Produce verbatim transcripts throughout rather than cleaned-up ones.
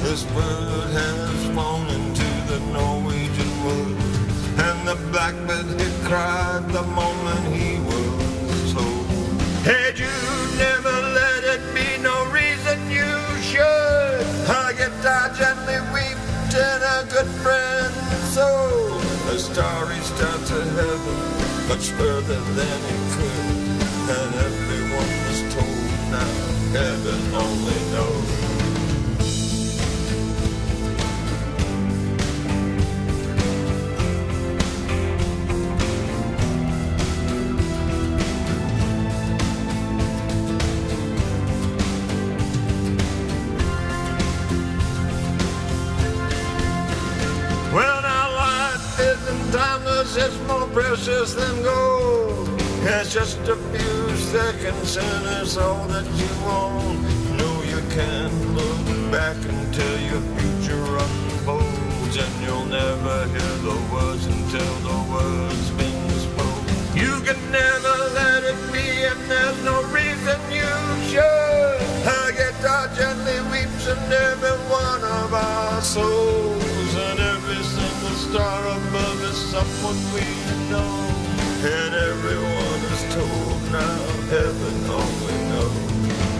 This bird has flown into the Norwegian wood, and the blackbird he cried the moment he was told. Hey Jude, never let it be no reason you should. A guitar gently wept in a good friend's soul. A star reached out to heaven much further than it could, and everyone was told now heaven only knows. Timeless, it's more precious than gold. It's just a few seconds and it's all that you own. No, you can't look back until your future unfolds, and you'll never hear the words until the words been spoke. You can never let it be, and there's no reason you should. A guitar gently weeps in every one of our souls, and every single star above is someone we know, and everyone is told now heaven only knows.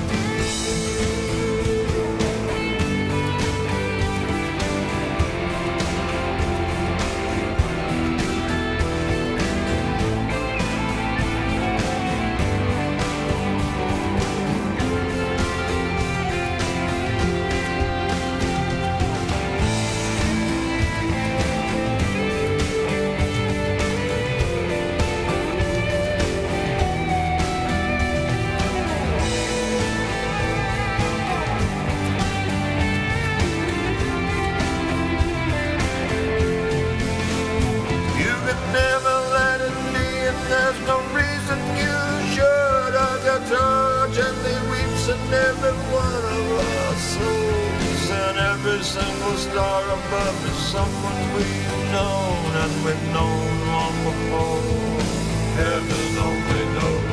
There's no reason you should. A guitar gently weeps in every one of our souls, and every single star above is someone we've known, and we've known long before. Heaven only knows.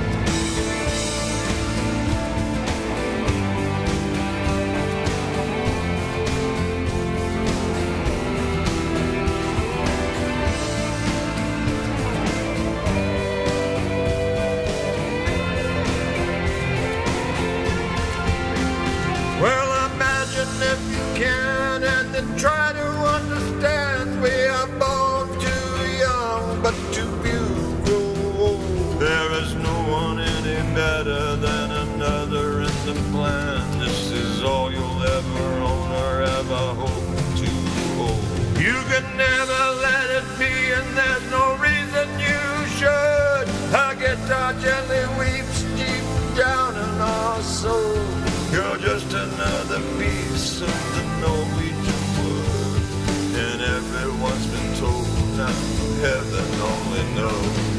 Well, imagine if you can, and then try to understand. We are born too young, but too few grow old. There is no one any better than another in the plan. This is all you'll ever own or ever hope to hold. You can never let it be, and there's no reason you should. A guitar gently weeps deep down in our soul. You're just another piece of the Norwegian wood, and everyone's been told now heaven only knows.